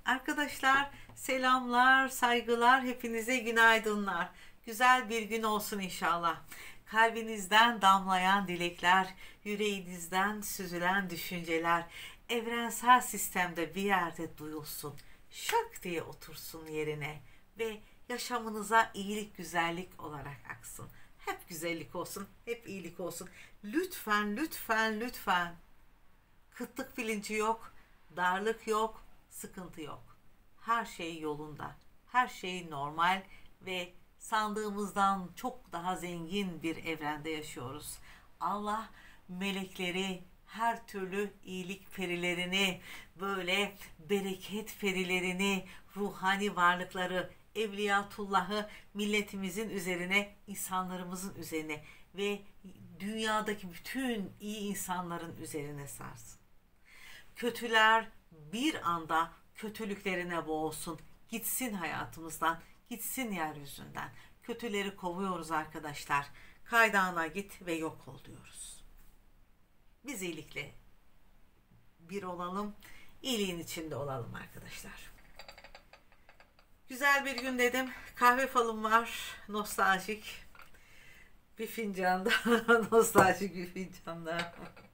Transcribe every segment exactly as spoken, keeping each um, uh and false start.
Arkadaşlar selamlar, saygılar, hepinize günaydınlar. Güzel bir gün olsun inşallah. Kalbinizden damlayan dilekler, yüreğinizden süzülen düşünceler, evrensel sistemde bir yerde duyulsun. Şak diye otursun yerine ve yaşamınıza iyilik, güzellik olarak aksın. Hep güzellik olsun, hep iyilik olsun. Lütfen, lütfen, lütfen. Kıtlık bilinci yok, darlık yok, sıkıntı yok. Her şey yolunda, her şey normal ve sandığımızdan çok daha zengin bir evrende yaşıyoruz. Allah melekleri, her türlü iyilik perilerini, böyle bereket perilerini, ruhani varlıkları, Evliyatullah'ı milletimizin üzerine, insanlarımızın üzerine ve dünyadaki bütün iyi insanların üzerine sarsın. Kötüler bir anda kötülüklerine boğulsun. Gitsin hayatımızdan, gitsin yeryüzünden. Kötüleri kovuyoruz arkadaşlar. Kaydağına git ve yok ol diyoruz. Biz iyilikle bir olalım, iyiliğin içinde olalım arkadaşlar. Güzel bir gün dedim. Kahve falım var, nostaljik bir fincanda, nostaljik bir fincanda.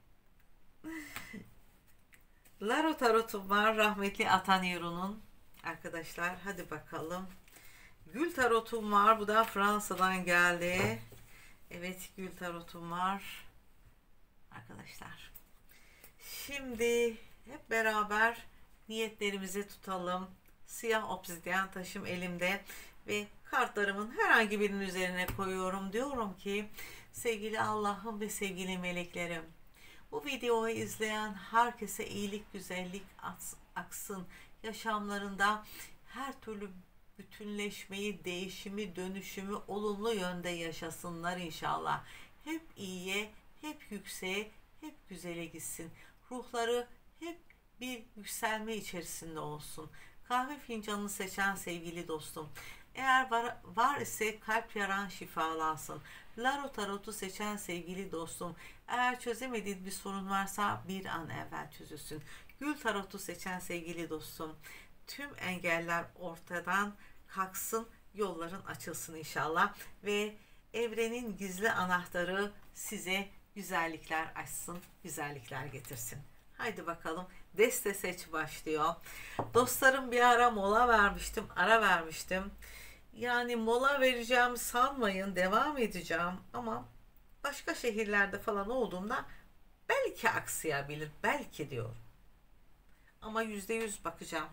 Laro tarotum var, rahmetli Atanero'nun. Arkadaşlar hadi bakalım. Gül tarotum var, bu da Fransa'dan geldi. Evet, gül tarotum var arkadaşlar. Şimdi hep beraber niyetlerimizi tutalım. Siyah obsidyen taşım elimde ve kartlarımın herhangi birinin üzerine koyuyorum. Diyorum ki sevgili Allah'ım ve sevgili meleklerim, bu videoyu izleyen herkese iyilik, güzellik aksın. Yaşamlarında her türlü bütünleşmeyi, değişimi, dönüşümü olumlu yönde yaşasınlar inşallah. Hep iyiye, hep yükseğe, hep güzele gitsin. Ruhları hep bir yükselme içerisinde olsun. Kahve fincanını seçen sevgili dostum, eğer var, var ise kalp yaran şifalansın. Laro tarotu seçen sevgili dostum, eğer çözemediğin bir sorun varsa bir an evvel çözülsün. Gül tarotu seçen sevgili dostum, tüm engeller ortadan kalksın, yolların açılsın inşallah ve evrenin gizli anahtarı size güzellikler açsın, güzellikler getirsin. Haydi bakalım, deste seç başlıyor. Dostlarım, bir ara mola vermiştim, ara vermiştim. Yani mola vereceğim sanmayın, devam edeceğim ama başka şehirlerde falan olduğumda belki aksayabilir, belki diyorum. Ama yüzde yüz bakacağım.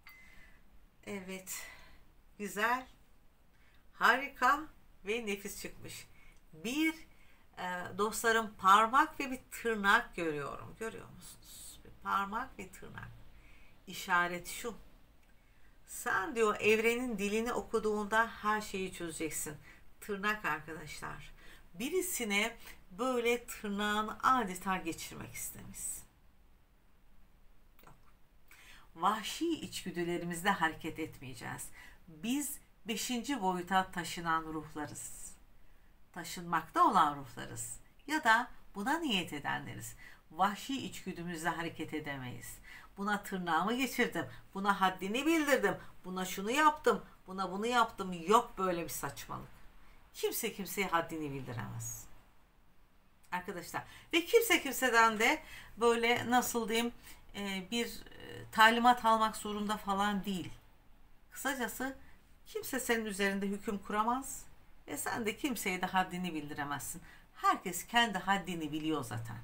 Evet, güzel, harika ve nefis çıkmış. Bir e, dostlarım, parmak ve bir tırnak görüyorum. Görüyor musunuz? Bir parmak ve tırnak. İşaret şu. Sen diyor evrenin dilini okuduğunda her şeyi çözeceksin. Tırnak arkadaşlar. Birisine böyle tırnağını adeta geçirmek istemişsin. Yok. Vahşi içgüdülerimizle hareket etmeyeceğiz. Biz beşinci boyuta taşınan ruhlarız. Taşınmakta olan ruhlarız. Ya da buna niyet edenleriz. Vahşi içgüdümüzle hareket edemeyiz. Buna tırnağımı geçirdim, buna haddini bildirdim, buna şunu yaptım, buna bunu yaptım. Yok böyle bir saçmalık. Kimse kimseye haddini bildiremez. Arkadaşlar, ve kimse kimseden de böyle nasıl diyeyim bir talimat almak zorunda falan değil. Kısacası kimse senin üzerinde hüküm kuramaz ve sen de kimseye de haddini bildiremezsin. Herkes kendi haddini biliyor zaten.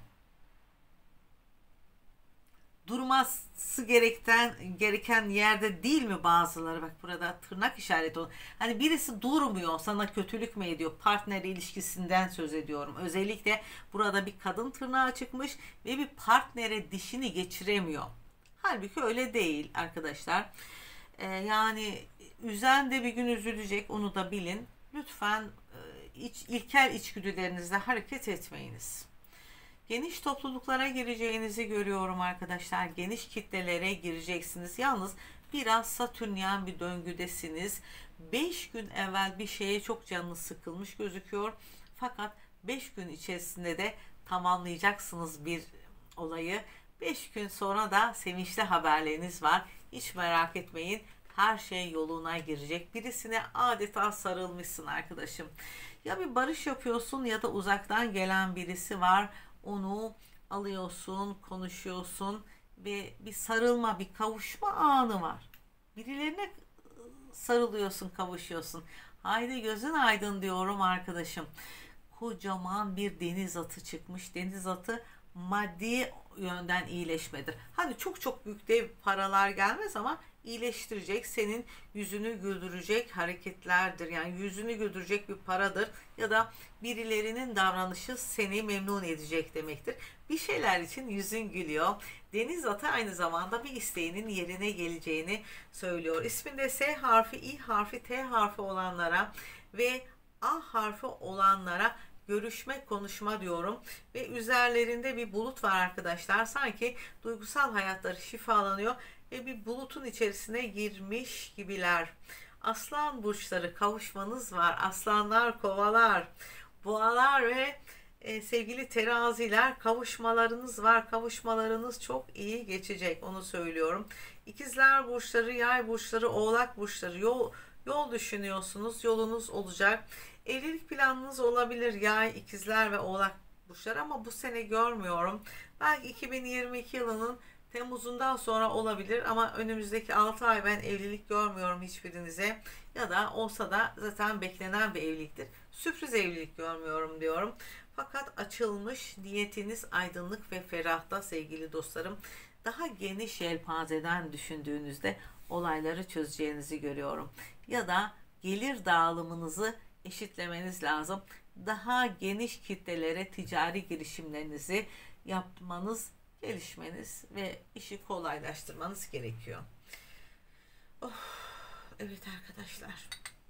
Durması gereken gereken yerde değil mi bazıları? Bak burada tırnak işareti olan. Hani birisi durmuyor, sana kötülük mü ediyor? Partner ilişkisinden söz ediyorum. Özellikle burada bir kadın tırnağı çıkmış ve bir partnere dişini geçiremiyor. Halbuki öyle değil arkadaşlar. Ee, yani üzen de bir gün üzülecek, onu da bilin. Lütfen e, iç, ilkel içgüdülerinizle hareket etmeyiniz. Geniş topluluklara gireceğinizi görüyorum arkadaşlar. Geniş kitlelere gireceksiniz. Yalnız biraz satürnyen bir döngüdesiniz. beş gün evvel bir şeye çok canınız sıkılmış gözüküyor. Fakat beş gün içerisinde de tamamlayacaksınız bir olayı. beş gün sonra da sevinçli haberleriniz var. Hiç merak etmeyin. Her şey yoluna girecek. Birisine adeta sarılmışsın arkadaşım. Ya bir barış yapıyorsun ya da uzaktan gelen birisi var. Onu alıyorsun, konuşuyorsun ve bir sarılma, bir kavuşma anı var. Birilerine sarılıyorsun, kavuşuyorsun. Haydi gözün aydın diyorum arkadaşım. Kocaman bir deniz atı çıkmış. Deniz atı maddi yönden iyileşmedir. Hani çok çok büyük dev paralar gelmez ama iyileştirecek, senin yüzünü güldürecek hareketlerdir. Yani yüzünü güldürecek bir paradır ya da birilerinin davranışı seni memnun edecek demektir. Bir şeyler için yüzün gülüyor. Deniz atı aynı zamanda bir isteğinin yerine geleceğini söylüyor. İsminde S harfi, İ harfi, T harfi olanlara ve A harfi olanlara görüşme, konuşma diyorum. Ve üzerlerinde bir bulut var arkadaşlar. Sanki duygusal hayatları şifalanıyor ve bir bulutun içerisine girmiş gibiler. Aslan burçları, kavuşmanız var. Aslanlar, kovalar, boğalar ve e, sevgili teraziler, kavuşmalarınız var. Kavuşmalarınız çok iyi geçecek, onu söylüyorum. İkizler burçları, yay burçları, oğlak burçları, yol yol düşünüyorsunuz. Yolunuz olacak. Evlilik planınız olabilir, yay, ikizler ve oğlak burçları, ama bu sene görmüyorum. Belki iki bin yirmi iki yılının Temmuz'undan sonra olabilir ama önümüzdeki altı ay ben evlilik görmüyorum hiçbirinize. Ya da olsa da zaten beklenen bir evliliktir. Sürpriz evlilik görmüyorum diyorum. Fakat açılmış, niyetiniz aydınlık ve ferahta sevgili dostlarım. Daha geniş yelpazeden düşündüğünüzde olayları çözeceğinizi görüyorum. Ya da gelir dağılımınızı eşitlemeniz lazım. Daha geniş kitlelere ticari girişimlerinizi yapmanız, gelişmeniz ve işi kolaylaştırmanız gerekiyor. Oh, evet arkadaşlar.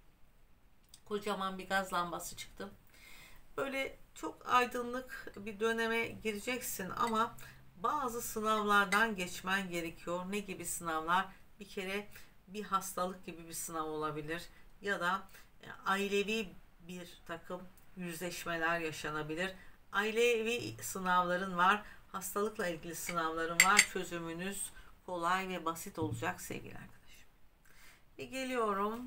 Kocaman bir gaz lambası çıktı. Böyle çok aydınlık bir döneme gireceksin ama bazı sınavlardan geçmen gerekiyor. Ne gibi sınavlar? Bir kere bir hastalık gibi bir sınav olabilir ya da ailevi bir takım yüzleşmeler yaşanabilir. Ailevi sınavların var, hastalıkla ilgili sınavların var. Çözümünüz kolay ve basit olacak sevgili arkadaşım. Ve geliyorum.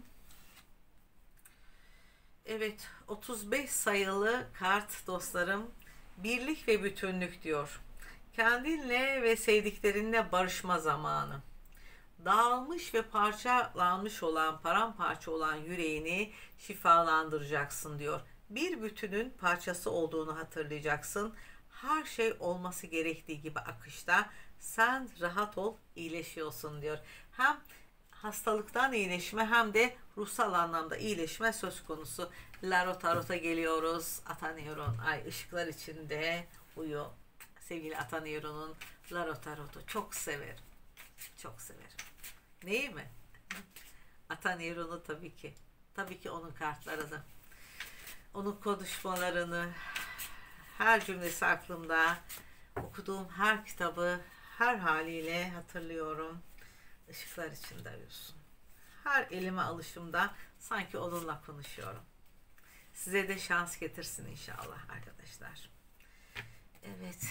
Evet, otuz beş sayılı kart dostlarım. Birlik ve bütünlük diyor. Kendinle ve sevdiklerinle barışma zamanı. Dağılmış ve parçalanmış olan, paramparça olan yüreğini şifalandıracaksın diyor. Bir bütünün parçası olduğunu hatırlayacaksın. Her şey olması gerektiği gibi akışta. Sen rahat ol, iyileşiyorsun diyor. Hem hastalıktan iyileşme hem de ruhsal anlamda iyileşme söz konusu. Larot Tarot'a geliyoruz. Ataneuron, ay ışıklar içinde uyu. Sevgili Ataneuron'un Larot Tarot'u çok severim. Çok severim. Neyi mi? Ataneuron'u tabii ki. Tabii ki onun kartlarını. Onun konuşmalarını, her cümlesi aklımda. Okuduğum her kitabı her haliyle hatırlıyorum. Işıklar içinde uyusun. Her elime alışımda sanki onunla konuşuyorum. Size de şans getirsin inşallah arkadaşlar. Evet.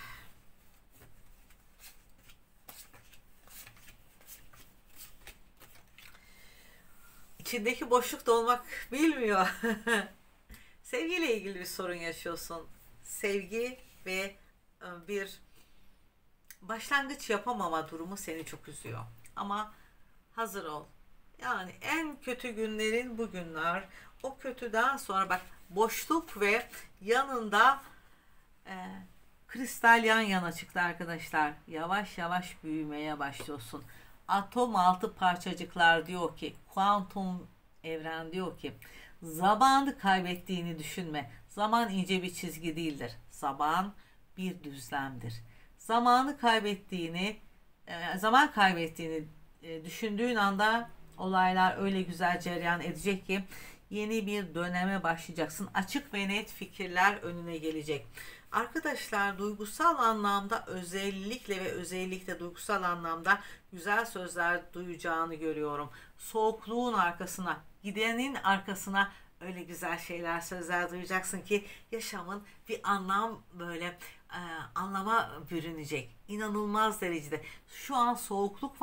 İçindeki boşluk dolmak bilmiyor. Sevgiyle ilgili bir sorun yaşıyorsun. Sevgi ve bir başlangıç yapamama durumu seni çok üzüyor. Ama hazır ol. Yani en kötü günlerin bu günler. O kötüden sonra bak, boşluk ve yanında e, kristal yan yana çıktı arkadaşlar. Yavaş yavaş büyümeye başlıyorsun. Atom altı parçacıklar diyor ki, kuantum evren diyor ki, zamanı kaybettiğini düşünme. Zaman ince bir çizgi değildir. Zaman bir düzlemdir. Zamanı kaybettiğini, e, zaman kaybettiğini e, düşündüğün anda olaylar öyle güzel cereyan edecek ki yeni bir döneme başlayacaksın. Açık ve net fikirler önüne gelecek. Arkadaşlar, duygusal anlamda özellikle ve özellikle duygusal anlamda güzel sözler duyacağını görüyorum. Soğukluğun arkasına, gidenin arkasına öyle güzel şeyler, sözler duyacaksın ki yaşamın bir anlam, böyle e, anlama bürünecek. İnanılmaz derecede. Şu an soğukluk var.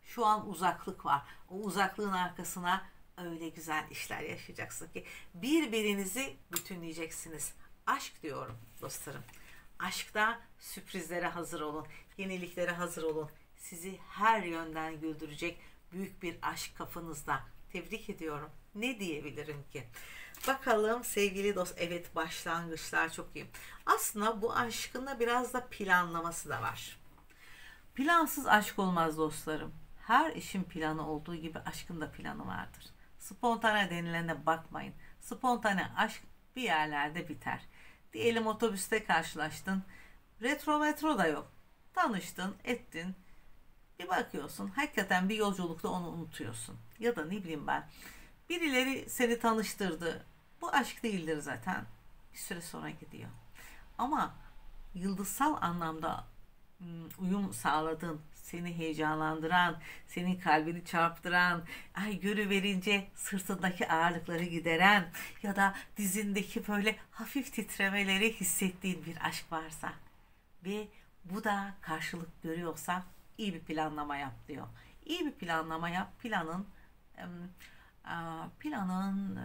Şu an uzaklık var. O uzaklığın arkasına öyle güzel işler yaşayacaksın ki birbirinizi bütünleyeceksiniz. Aşk diyorum dostlarım. Aşkta sürprizlere hazır olun. Yeniliklere hazır olun. Sizi her yönden güldürecek büyük bir aşk kafanızda. Tebrik ediyorum. Ne diyebilirim ki? Bakalım sevgili dost. Evet, başlangıçlar çok iyi. Aslında bu aşkın da biraz da planlaması da var. Plansız aşk olmaz dostlarım. Her işin planı olduğu gibi aşkın da planı vardır. Spontane denilene bakmayın. Spontane aşk bir yerlerde biter. Diyelim otobüste karşılaştın. Retro metro da yok. Tanıştın, ettin. Bir bakıyorsun hakikaten bir yolculukta onu unutuyorsun. Ya da ne bileyim ben. Birileri seni tanıştırdı. Bu aşk değildir zaten. Bir süre sonra gidiyor. Ama yıldızsal anlamda uyum sağladın, seni heyecanlandıran, senin kalbini çarptıran, ay görüverince sırtındaki ağırlıkları gideren ya da dizindeki böyle hafif titremeleri hissettiğin bir aşk varsa ve bu da karşılık görüyorsa iyi bir planlama yap diyor. İyi bir planlama yap, planın planın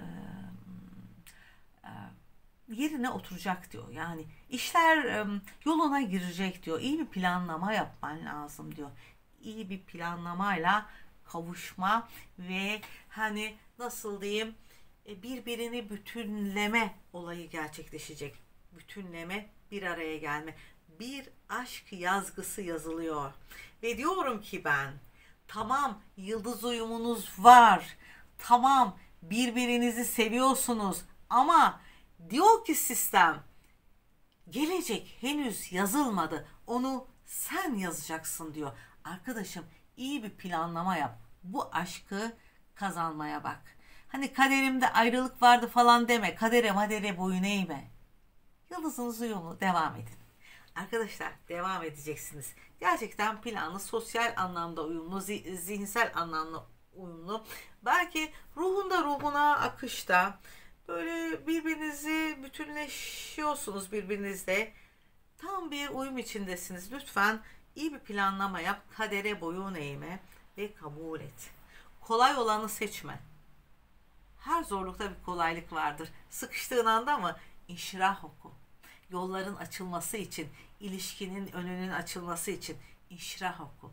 yerine oturacak diyor. Yani işler yoluna girecek diyor. İyi bir planlama yapman lazım diyor. İyi bir planlamayla kavuşma ve hani nasıl diyeyim birbirini bütünleme olayı gerçekleşecek. Bütünleme, bir araya gelme. Bir aşk yazgısı yazılıyor. Ve diyorum ki ben, tamam yıldız uyumunuz var. Tamam birbirinizi seviyorsunuz ama diyor ki sistem, gelecek henüz yazılmadı. Onu sen yazacaksın diyor. Arkadaşım iyi bir planlama yap. Bu aşkı kazanmaya bak. Hani kaderimde ayrılık vardı falan deme. Kadere madere boyun eğme. Yıldızınız uyumlu, devam edin. Arkadaşlar devam edeceksiniz. Gerçekten planlı, sosyal anlamda uyumlu, zihinsel anlamda uyumlu. Belki ruhunda ruhuna akışta. Böyle birbirinizi bütünleşiyorsunuz birbirinizle. Tam bir uyum içindesiniz. Lütfen iyi bir planlama yap. Kadere boyun eğme ve kabul et. Kolay olanı seçme. Her zorlukta bir kolaylık vardır. Sıkıştığın anda mı? İnşirah oku. Yolların açılması için, ilişkinin önünün açılması için inşirah oku.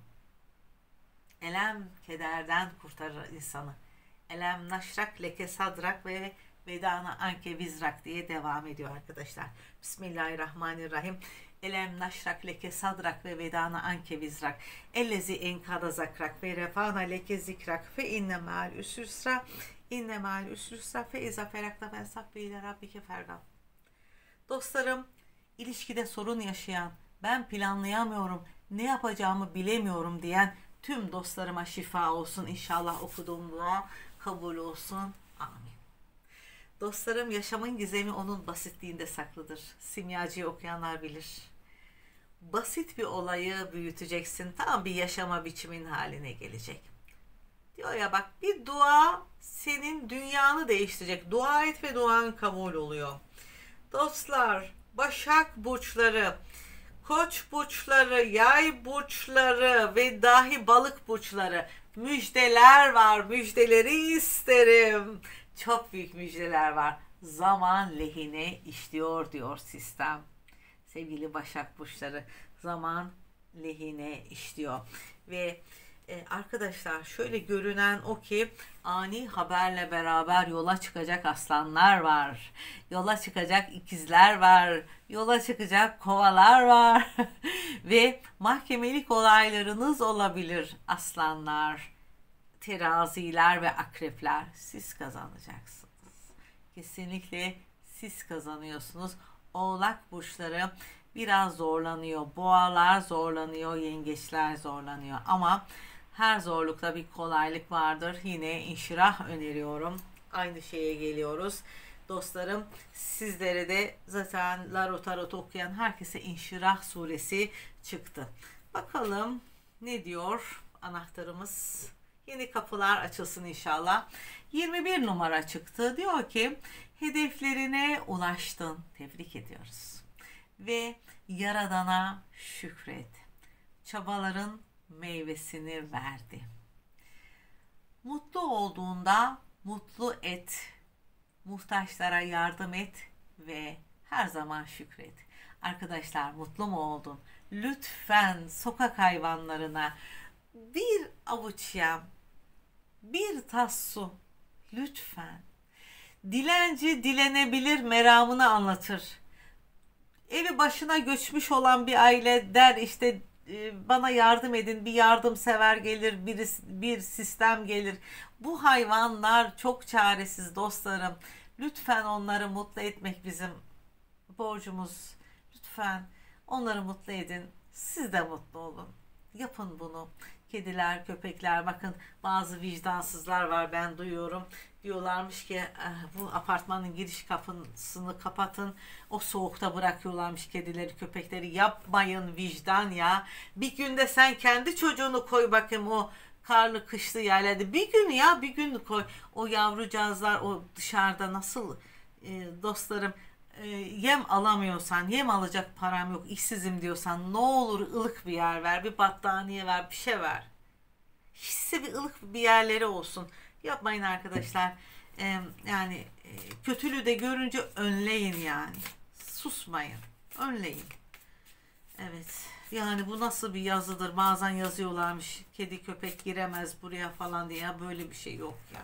Elem kederden kurtarır insanı. Elem naşrak leke sadrak ve vedana anke vizrak diye devam ediyor arkadaşlar. Bismillahirrahmanirrahim. Elem naşrak leke sadrak ve vedana anke vizrak. Ellezi enkada zakrak ve refana leke zikrak fe inne me'al üsüsra inne me'al üsüsra fe iza ferakta fensab ile rabbike fergab. Dostlarım, ilişkide sorun yaşayan, ben planlayamıyorum, ne yapacağımı bilemiyorum diyen tüm dostlarıma şifa olsun. İnşallah okuduğum dua kabul olsun. Amin. Dostlarım, yaşamın gizemi onun basitliğinde saklıdır. Simyacıyı okuyanlar bilir. Basit bir olayı büyüteceksin. Tam bir yaşama biçimin haline gelecek. Diyor ya bak, bir dua senin dünyanı değiştirecek. Dua et ve duan kabul oluyor. Dostlar, Başak burçları, Koç burçları, Yay burçları ve dahi Balık burçları, müjdeler var. Müjdeleri isterim. Çok büyük müjdeler var. Zaman lehine işliyor diyor sistem. Sevgili Başak burçları, zaman lehine işliyor. Ve e, arkadaşlar şöyle görünen o ki ani haberle beraber yola çıkacak aslanlar var. Yola çıkacak ikizler var. Yola çıkacak kovalar var. Ve mahkemelik olaylarınız olabilir aslanlar, teraziler ve akrepler. Siz kazanacaksınız. Kesinlikle siz kazanıyorsunuz. Oğlak burçları biraz zorlanıyor. Boğalar zorlanıyor. Yengeçler zorlanıyor. Ama her zorlukta bir kolaylık vardır. Yine inşirah öneriyorum. Aynı şeye geliyoruz. Dostlarım, sizlere de zaten Larot Tarot okuyan herkese İnşirah suresi çıktı. Bakalım ne diyor anahtarımız? Yeni kapılar açılsın inşallah. yirmi bir numara çıktı. Diyor ki hedeflerine ulaştın. Tebrik ediyoruz. Ve Yaradan'a şükret. Çabaların meyvesini verdi. Mutlu olduğunda mutlu et. Muhtaçlara yardım et ve her zaman şükret. Arkadaşlar, mutlu mu oldun? Lütfen sokak hayvanlarına bir avuç yem, bir tas su. Lütfen. Dilenci dilenebilir meramını anlatır. Evi başına göçmüş olan bir aile der işte e, bana yardım edin, bir yardımsever gelir, bir, bir sistem gelir. Bu hayvanlar çok çaresiz dostlarım. Lütfen onları mutlu etmek bizim borcumuz. Lütfen onları mutlu edin. Siz de mutlu olun. Yapın bunu. Kediler, köpekler, bakın bazı vicdansızlar var, ben duyuyorum. Diyorlarmış ki bu apartmanın giriş kapısını kapatın. O soğukta bırakıyorlarmış kedileri, köpekleri. Yapmayın, vicdan ya. Bir günde sen kendi çocuğunu koy bakayım o karlı kışlı yerlerde. Bir gün ya, bir gün koy. O yavrucağızlar o dışarıda nasıl e, dostlarım e, yem alamıyorsan, yem alacak param yok, işsizim diyorsan ne olur ılık bir yer ver, bir battaniye ver, bir şey ver. Hisse bir ılık bir yerleri olsun. Yapmayın arkadaşlar. Ee, yani e, kötülüğü de görünce önleyin yani. Susmayın. Önleyin. Evet. Yani bu nasıl bir yazıdır? Bazen yazıyorlarmış. Kedi köpek giremez buraya falan diye. Ya böyle bir şey yok ya.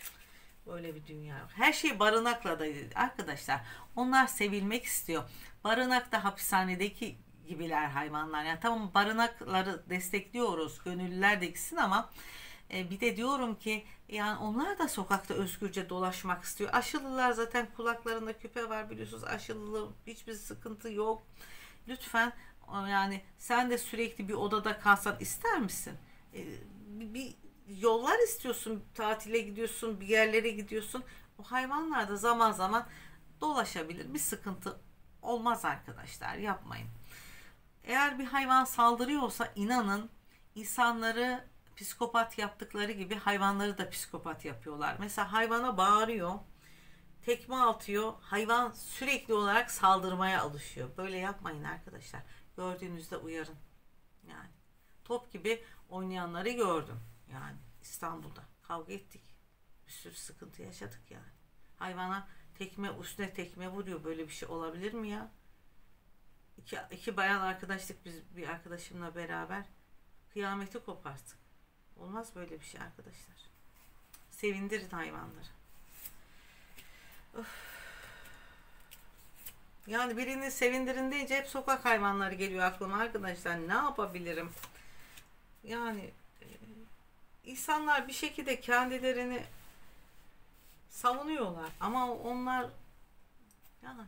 Böyle bir dünya yok. Her şey barınakla da arkadaşlar. Onlar sevilmek istiyor. Barınak da hapishanedeki gibiler hayvanlar. Yani tamam, barınakları destekliyoruz. Gönüllüler de gitsin ama e, bir de diyorum ki yani onlar da sokakta özgürce dolaşmak istiyor. Aşılılar zaten kulaklarında küpe var biliyorsunuz. Aşılı hiçbir sıkıntı yok. Lütfen yani sen de sürekli bir odada kalsan ister misin? E, bir, bir yollar istiyorsun, tatile gidiyorsun, bir yerlere gidiyorsun. O hayvanlar da zaman zaman dolaşabilir. Bir sıkıntı olmaz arkadaşlar. Yapmayın. Eğer bir hayvan saldırıyorsa inanın insanları psikopat yaptıkları gibi hayvanları da psikopat yapıyorlar. Mesela hayvana bağırıyor, tekme atıyor, hayvan sürekli olarak saldırmaya alışıyor. Böyle yapmayın arkadaşlar. Gördüğünüzde uyarın. Yani top gibi oynayanları gördüm. Yani İstanbul'da kavga ettik. Bir sürü sıkıntı yaşadık yani. Hayvana tekme üstüne tekme vuruyor. Böyle bir şey olabilir mi ya? İki, iki bayan arkadaşlık biz bir arkadaşımla beraber kıyameti koparttık. Olmaz böyle bir şey arkadaşlar. Sevindirin hayvanları. Öf. Yani birini sevindirin deyince hep sokak hayvanları geliyor aklıma arkadaşlar. Ne yapabilirim? Yani e, insanlar bir şekilde kendilerini savunuyorlar ama onlar yani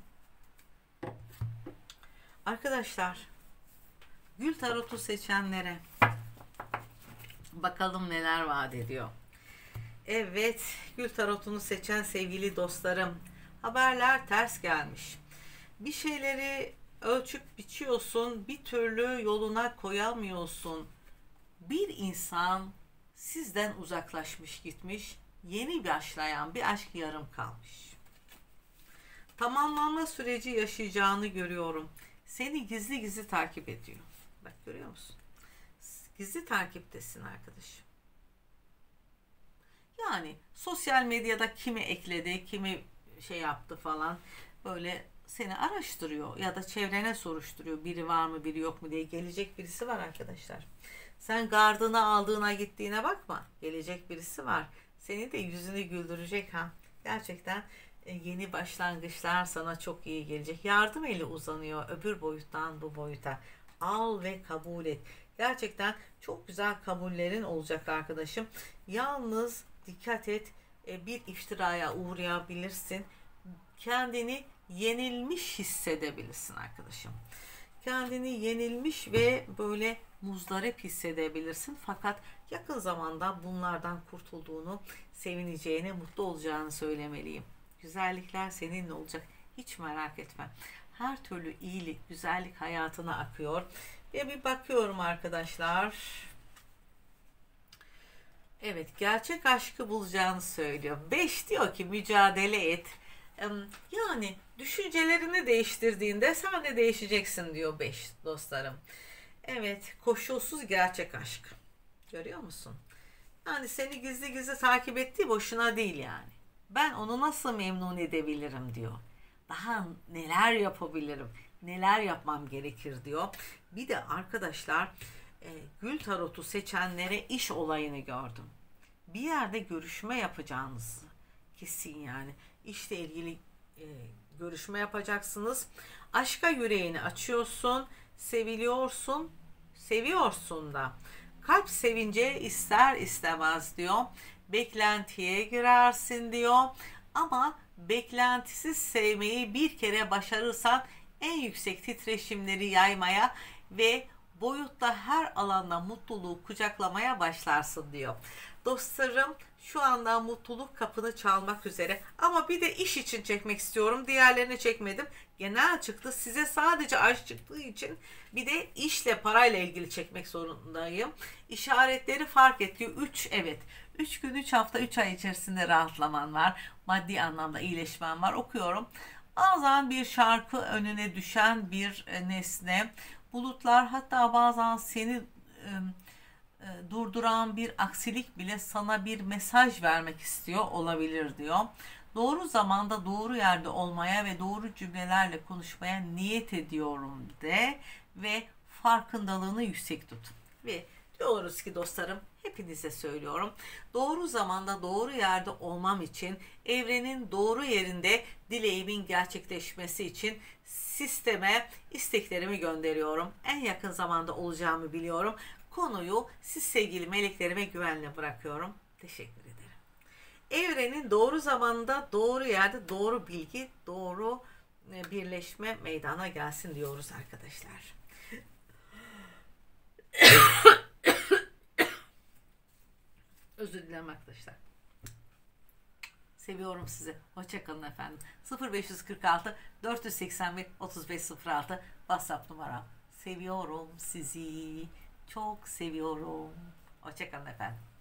arkadaşlar, gül tarotu seçenlere bakalım neler vaat ediyor. Evet, gül tarotunu seçen sevgili dostlarım, haberler ters gelmiş. Bir şeyleri ölçüp biçiyorsun, bir türlü yoluna koyamıyorsun. Bir insan sizden uzaklaşmış gitmiş, yeni başlayan bir aşk yarım kalmış. Tamamlanma süreci yaşayacağını görüyorum. Seni gizli gizli takip ediyor. Bak, görüyor musun? Gizli takiptesin arkadaşım. Yani sosyal medyada kimi ekledi, kimi şey yaptı falan, böyle seni araştırıyor ya da çevrene soruşturuyor. Biri var mı, biri yok mu diye. Gelecek birisi var arkadaşlar. Sen gardına aldığına gittiğine bakma. Gelecek birisi var. Seni de yüzünü güldürecek ha. Gerçekten yeni başlangıçlar sana çok iyi gelecek. Yardım eli uzanıyor öbür boyuttan bu boyuta. Al ve kabul et. Gerçekten çok güzel kabullerin olacak arkadaşım. Yalnız dikkat et, bir iftiraya uğrayabilirsin. Kendini yenilmiş hissedebilirsin arkadaşım. Kendini yenilmiş ve böyle muzdarip hissedebilirsin. Fakat yakın zamanda bunlardan kurtulduğunu, sevineceğine, mutlu olacağını söylemeliyim. Güzellikler seninle olacak. Hiç merak etme. Her türlü iyilik, güzellik hayatına akıyor. Ve bir bakıyorum arkadaşlar. Evet, gerçek aşkı bulacağını söylüyor. Beş diyor ki mücadele et. Yani düşüncelerini değiştirdiğinde sen de değişeceksin diyor beş dostlarım. Evet, koşulsuz gerçek aşk. Görüyor musun? Yani seni gizli gizli takip ettiği boşuna değil yani. Ben onu nasıl memnun edebilirim diyor. Daha neler yapabilirim, neler yapmam gerekir diyor. Bir de arkadaşlar e, Gül Tarot'u seçenlere iş olayını gördüm. Bir yerde görüşme yapacağınızı kesin yani. İşle ilgili e, görüşme yapacaksınız. Aşka yüreğini açıyorsun, seviliyorsun, seviyorsun da. Kalp sevince ister istemez diyor. Beklentiye girersin diyor. Ama beklentisiz sevmeyi bir kere başarırsan en yüksek titreşimleri yaymaya ve boyutta her alanda mutluluğu kucaklamaya başlarsın diyor. Dostlarım, şu anda mutluluk kapını çalmak üzere, ama bir de iş için çekmek istiyorum. Diğerlerini çekmedim. Genel çıktı. Size sadece aşk çıktığı için bir de işle, parayla ilgili çekmek zorundayım. İşaretleri fark et diyor. üç, evet. üç gün, üç hafta, üç ay içerisinde rahatlaman var. Maddi anlamda iyileşmen var. Okuyorum. Bazen bir şarkı önüne düşen bir nesne, bulutlar, hatta bazen seni durduran bir aksilik bile sana bir mesaj vermek istiyor olabilir diyor. Doğru zamanda doğru yerde olmaya ve doğru cümlelerle konuşmaya niyet ediyorum de ve farkındalığını yüksek tut. Ve diyoruz ki dostlarım, hepinize söylüyorum. Doğru zamanda doğru yerde olmam için, evrenin doğru yerinde dileğimin gerçekleşmesi için sisteme isteklerimi gönderiyorum. En yakın zamanda olacağımı biliyorum. Konuyu siz sevgili meleklerime güvenle bırakıyorum. Teşekkür ederim. Evrenin doğru zamanda, doğru yerde, doğru bilgi, doğru birleşme meydana gelsin diyoruz arkadaşlar. Özür dilerim arkadaşlar. Seviyorum sizi. Hoşçakalın efendim. sıfır beş kırk altı dört yüz seksen bir otuz beş sıfır altı WhatsApp numaram. Seviyorum sizi. Çok seviyorum. Hoşçakalın efendim.